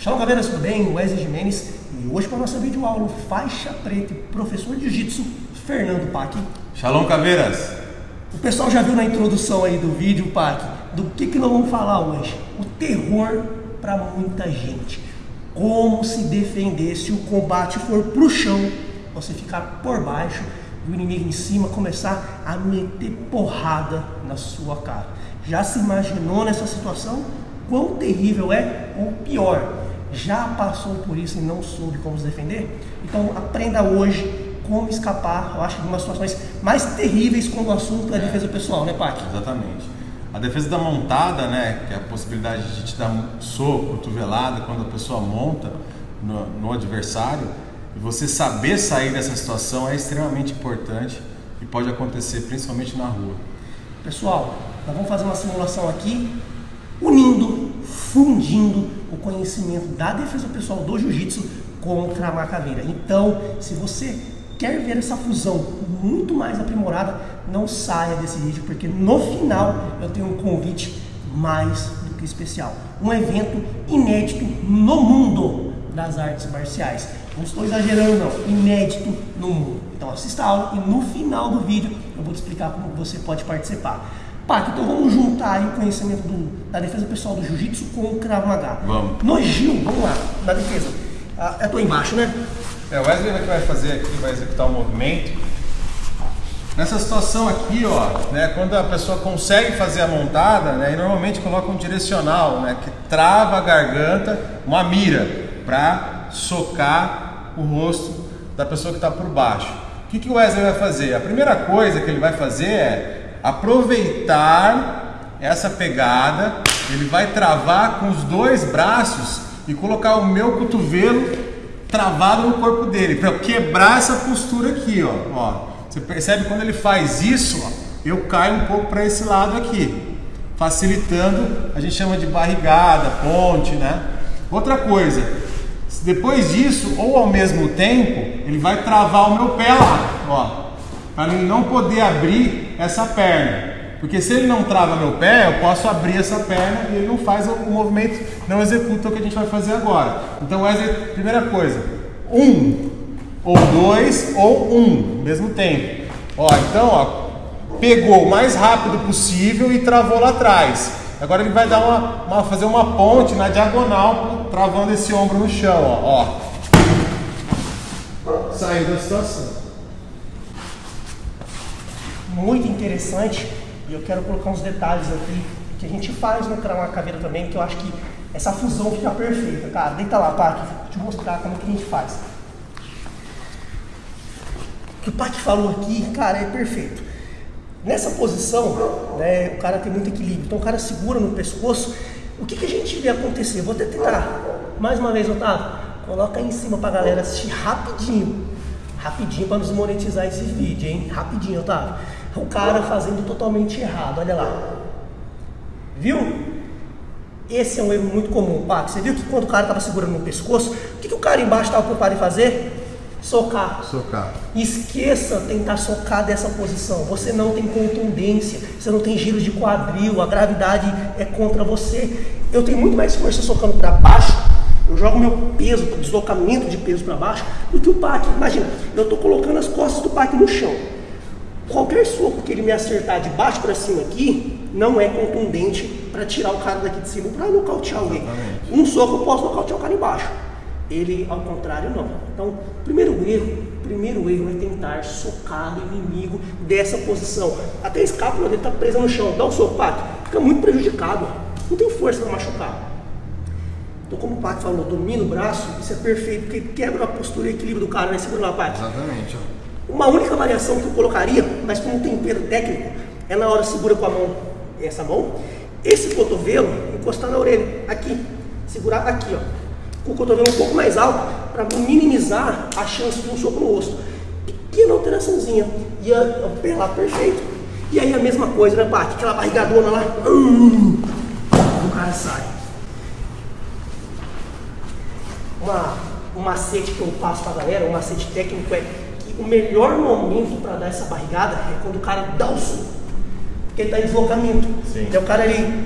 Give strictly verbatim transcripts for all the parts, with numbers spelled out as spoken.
Shalom, Caveiras, tudo bem? Wesley Jimenez. E hoje para a nossa videoaula, faixa preta e professor de jiu-jitsu, Fernando Pac. Shalom, Caveiras. O pessoal já viu na introdução aí do vídeo, Pac, do que, que nós vamos falar hoje. O terror para muita gente. Como se defender se o combate for pro chão, você ficar por baixo e o inimigo em cima começar a meter porrada na sua cara. Já se imaginou nessa situação? Quão terrível é? Ou pior, já passou por isso e não soube como se defender? Então aprenda hoje como escapar, eu acho, de umas situações mais terríveis quando o assunto é a defesa pessoal, né, Pac? Exatamente. A defesa da montada, né, que é a possibilidade de te dar um soco, cotovelada, quando a pessoa monta no, no adversário, e você saber sair dessa situação é extremamente importante e pode acontecer principalmente na rua. Pessoal, nós vamos fazer uma simulação aqui, unindo, fundindo o conhecimento da defesa pessoal do jiu-jitsu com o Krav Caveira. Então, se você quer ver essa fusão muito mais aprimorada, não saia desse vídeo, porque no final eu tenho um convite mais do que especial. Um evento inédito no mundo das artes marciais. Não estou exagerando não, inédito no mundo. Então assista a aula e no final do vídeo eu vou te explicar como você pode participar. Pac, então vamos juntar aí o conhecimento do, da defesa pessoal do jiu-jitsu com o Krav Maga. Vamos. No Gil, vamos lá, na defesa. Ah, eu estou embaixo, né? É, o Wesley vai fazer aqui, vai executar o movimento. Nessa situação aqui, ó, né, quando a pessoa consegue fazer a montada, né, e normalmente coloca um direcional, né, que trava a garganta, uma mira, para socar o rosto da pessoa que está por baixo. O que, que o Wesley vai fazer? A primeira coisa que ele vai fazer é aproveitar essa pegada, ele vai travar com os dois braços e colocar o meu cotovelo travado no corpo dele, para quebrar essa postura aqui, ó. Ó. Você percebe quando ele faz isso, ó, eu caio um pouco para esse lado aqui, facilitando, a gente chama de barrigada, ponte, né? Outra coisa, depois disso, ou ao mesmo tempo, ele vai travar o meu pé lá, ó, para ele não poder abrir essa perna. Porque se ele não trava meu pé, eu posso abrir essa perna e ele não faz o movimento, não executa o que a gente vai fazer agora. Então, Wesley, primeira coisa, um, ou dois, ou um, ao mesmo tempo. Ó, então, ó, pegou o mais rápido possível e travou lá atrás. Agora ele vai dar uma, uma, fazer uma ponte na diagonal, travando esse ombro no chão, ó. ó. Saiu da situação. Muito interessante. E eu quero colocar uns detalhes aqui que a gente faz no Krav Caveira também, que eu acho que essa fusão fica perfeita, cara. Deita lá, Pac, vou te mostrar como que a gente faz. O que o Pac falou aqui, cara, é perfeito. Nessa posição, né, o cara tem muito equilíbrio, então o cara segura no pescoço. O que, que a gente vê acontecer? Vou até tentar. Mais uma vez, Otávio, coloca aí em cima pra galera assistir rapidinho. Rapidinho para nos monetizar esse vídeo, hein? Rapidinho, Otávio. O cara fazendo totalmente errado, olha lá. Viu? Esse é um erro muito comum, Pac. Você viu que quando o cara estava segurando no pescoço, o que, que o cara embaixo estava preocupado em fazer? Socar. Socar. Esqueça tentar socar dessa posição. Você não tem contundência, você não tem giro de quadril, a gravidade é contra você. Eu tenho muito mais força socando para baixo. Eu jogo meu peso, deslocamento de peso para baixo, do que o Pac. Imagina, eu estou colocando as costas do Pac no chão. Qualquer soco que ele me acertar de baixo para cima aqui não é contundente para tirar o cara daqui de cima, para nocautear alguém. Um soco eu posso nocautear o cara embaixo. Ele, ao contrário, não. Então, primeiro erro, primeiro erro é tentar socar o inimigo dessa posição. Até a escápula dele está presa no chão. Dá um soco, Pac, fica muito prejudicado. Não tem força para machucar. Então, como o Pac falou, domina o braço, isso é perfeito, porque quebra a postura e o equilíbrio do cara, né? Segura lá, Pac. Exatamente. Uma única variação que eu colocaria, mas com um tempero técnico, é na hora segura com a mão, essa mão, esse cotovelo encostar na orelha, aqui, segurar aqui, ó, com o cotovelo um pouco mais alto, para minimizar a chance de um soco no rosto. Pequena alteraçãozinha, e o pé lá perfeito. E aí a mesma coisa, né, Pac? Aquela barrigadona lá, hum, o cara sai. Uma, um macete que eu passo pra galera, um macete técnico é que o melhor momento para dar essa barrigada é quando o cara dá o soco, porque ele tá em deslocamento. Sim. Então o cara ele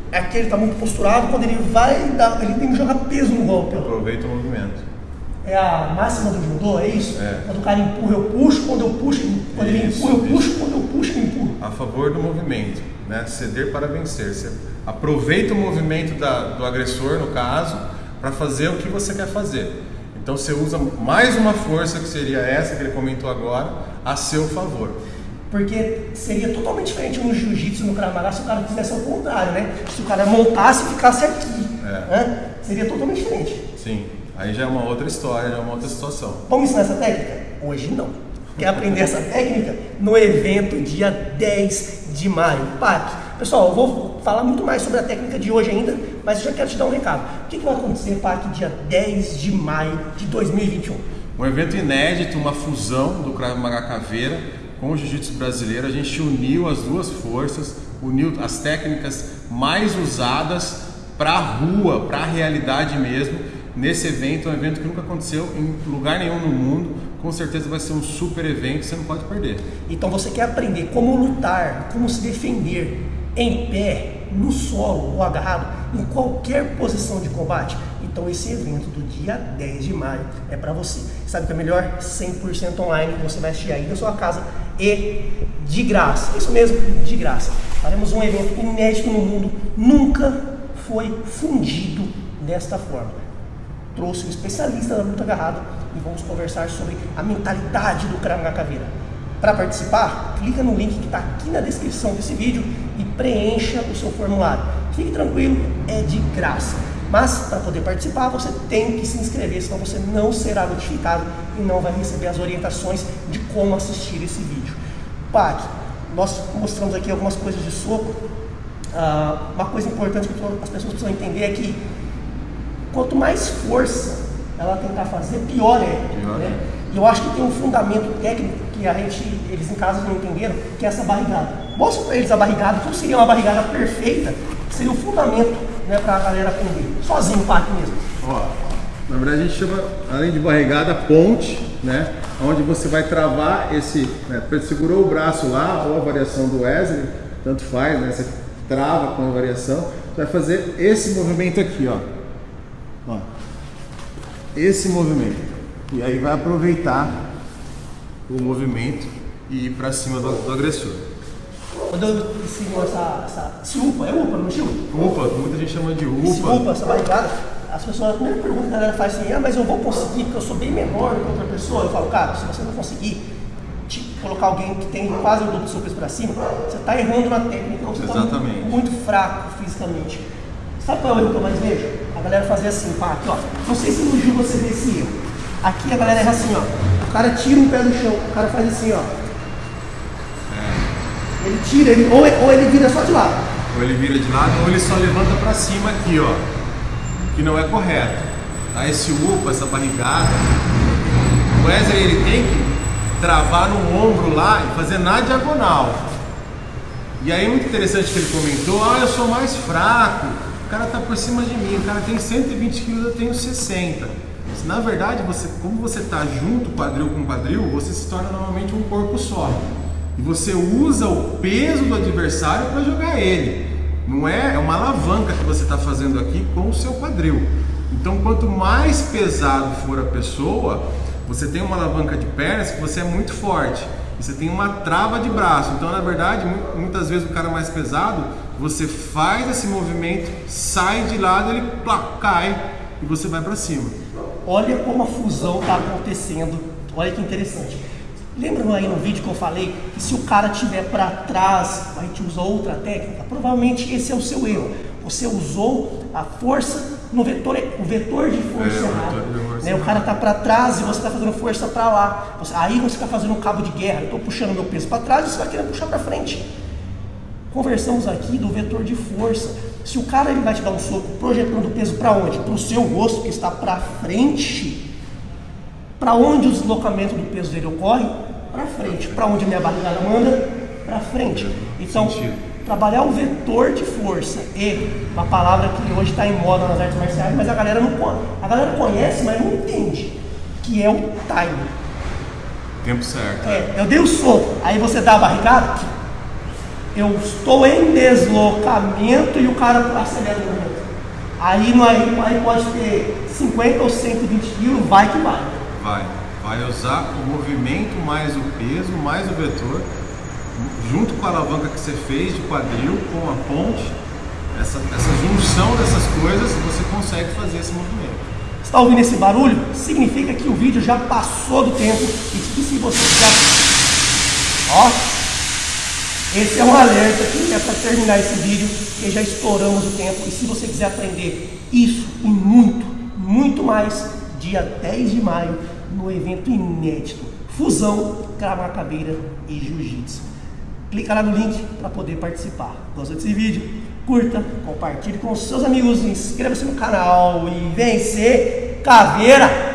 aquele está muito posturado, quando ele vai dar, ele tem que jogar peso no golpe. Ó. Aproveita o movimento. É a máxima do judô, é isso? É. Quando o cara empurra, eu puxo, quando eu puxo, quando ele Isso, empurra, eu puxo, isso. quando eu puxo, eu empurro. A favor do movimento, né? Ceder para vencer. Você aproveita o movimento da, do agressor, no caso, para fazer o que você quer fazer. Então você usa mais uma força, que seria essa que ele comentou agora, a seu favor. Porque seria totalmente diferente no jiu-jitsu, no Krav Maga, se o cara fizesse ao contrário, né? Se o cara montasse e ficasse aqui, É. né? Seria totalmente diferente. Sim, aí já é uma outra história, já é uma outra situação. Vamos ensinar essa técnica? Hoje não. Quer aprender essa técnica? No evento dia dez de maio. Pac, pessoal, eu vou falar muito mais sobre a técnica de hoje ainda, mas eu já quero te dar um recado. O que, que vai acontecer, Pac, dia dez de maio de dois mil e vinte e um? Um evento inédito, uma fusão do Krav Maga Caveira com o jiu-jitsu brasileiro. A gente uniu as duas forças, uniu as técnicas mais usadas para a rua, para a realidade mesmo. Nesse evento, é um evento que nunca aconteceu em lugar nenhum no mundo. Com certeza vai ser um super evento, você não pode perder. Então você quer aprender como lutar, como se defender em pé, no solo ou agarrado, em qualquer posição de combate? Então esse evento do dia dez de maio é para você. Sabe o que é melhor? cem por cento online, você vai assistir aí na sua casa e de graça. Isso mesmo, de graça. Faremos um evento inédito no mundo, nunca foi fundido desta forma. Trouxe um especialista da luta agarrada e vamos conversar sobre a mentalidade do Krav Maga Caveira. Para participar, clica no link que está aqui na descrição desse vídeo e preencha o seu formulário. Fique tranquilo, é de graça. Mas para poder participar, você tem que se inscrever, senão você não será notificado e não vai receber as orientações de como assistir esse vídeo. Pac, nós mostramos aqui algumas coisas de soco. Ah, uma coisa importante que as pessoas precisam entender é que quanto mais força ela tentar fazer, pior é. Pior. Né? E eu acho que tem um fundamento técnico que a gente, eles em casa não entenderam, que é essa barrigada. Mostra para eles a barrigada, como seria uma barrigada perfeita, seria o fundamento, né, para a galera aprender. Sozinho, Pac mesmo. Ó, na verdade a gente chama, além de barrigada, ponte, né? Onde você vai travar esse, né, segurou o braço lá, ou a variação do Wesley, tanto faz, né? Você trava com a variação, você vai fazer esse movimento aqui, ó. Ó, esse movimento, e aí vai aproveitar o movimento e ir para cima do, do agressor. Quando eu ensino essa, essa, esse UPA, é UPA, não estilo? UPA, muita gente chama de UPA. Esse UPA, essa barrigada, as pessoas, a primeira pergunta que a galera faz assim, ah, mas eu vou conseguir, porque eu sou bem menor do que outra pessoa. Eu falo, cara, se você não conseguir te colocar alguém que tem quase o dobro do seu peso para cima, você está errando na técnica, você está muito, muito fraco fisicamente. Sabe qual é o erro que eu mais vejo? A galera fazer assim, pá, aqui ó. Não sei se no Gil você vê esse erro. Aqui a galera erra assim, ó. O cara tira um pé do chão, o cara faz assim, ó. É. Ele tira, ele, ou, ou ele vira só de lado. Ou ele vira de lado, ou ele só levanta pra cima aqui, ó. Que não é correto. Tá? Esse upa, essa barrigada. O Wesley, ele tem que travar no ombro lá e fazer na diagonal. E aí, muito interessante que ele comentou, ah, eu sou mais fraco. O cara tá por cima de mim, o cara tem cento e vinte quilos, eu tenho sessenta. Na verdade, você, como você tá junto, quadril com quadril, você se torna normalmente um corpo só. E você usa o peso do adversário para jogar ele. Não é, é uma alavanca que você está fazendo aqui com o seu quadril. Então, quanto mais pesado for a pessoa, você tem uma alavanca de pernas que você é muito forte. E você tem uma trava de braço. Então, na verdade, muitas vezes o cara mais pesado, você faz esse movimento, sai de lado, ele plá, cai e você vai para cima. Olha como a fusão está acontecendo. Olha que interessante. Lembra aí no vídeo que eu falei que se o cara tiver para trás, a gente usa outra técnica? Provavelmente esse é o seu erro. Você usou a força no vetor, o vetor de força é, errado. Né? O cara está para trás e você está fazendo força para lá. Você, aí você está fazendo um cabo de guerra. Eu estou puxando meu peso para trás e você vai querer puxar para frente. Conversamos aqui do vetor de força. Se o cara ele vai te dar um soco projetando o peso para onde? Para o seu rosto que está para frente. Para onde o deslocamento do peso dele ocorre? Para frente. Para onde a minha barrigada manda? Para frente. Então, trabalhar o vetor de força e uma palavra que hoje está em moda nas artes marciais, mas a galera não conhece. A galera conhece, mas não entende. Que é o timing. Tempo certo. É, eu dei o soco, aí você dá a barrigada. eu estou em deslocamento e o cara acelera o movimento. Aí, não, aí, aí pode ter cinquenta ou cento e vinte quilos, vai que vai. Vai. Vai usar o movimento mais o peso, mais o vetor, junto com a alavanca que você fez de quadril, com a ponte, essa, essa junção dessas coisas, você consegue fazer esse movimento. Está ouvindo esse barulho? Significa que o vídeo já passou do tempo e que se você já... Ó, esse é um alerta que é para terminar esse vídeo, porque já estouramos o tempo. E se você quiser aprender isso e muito, muito mais, dia dez de maio, no evento inédito, Fusão, Krav Maga Capoeira e Jiu-Jitsu. Clica lá no link para poder participar. Gostou desse vídeo? Curta, compartilhe com seus amigos, inscreva-se no canal e vencer caveira!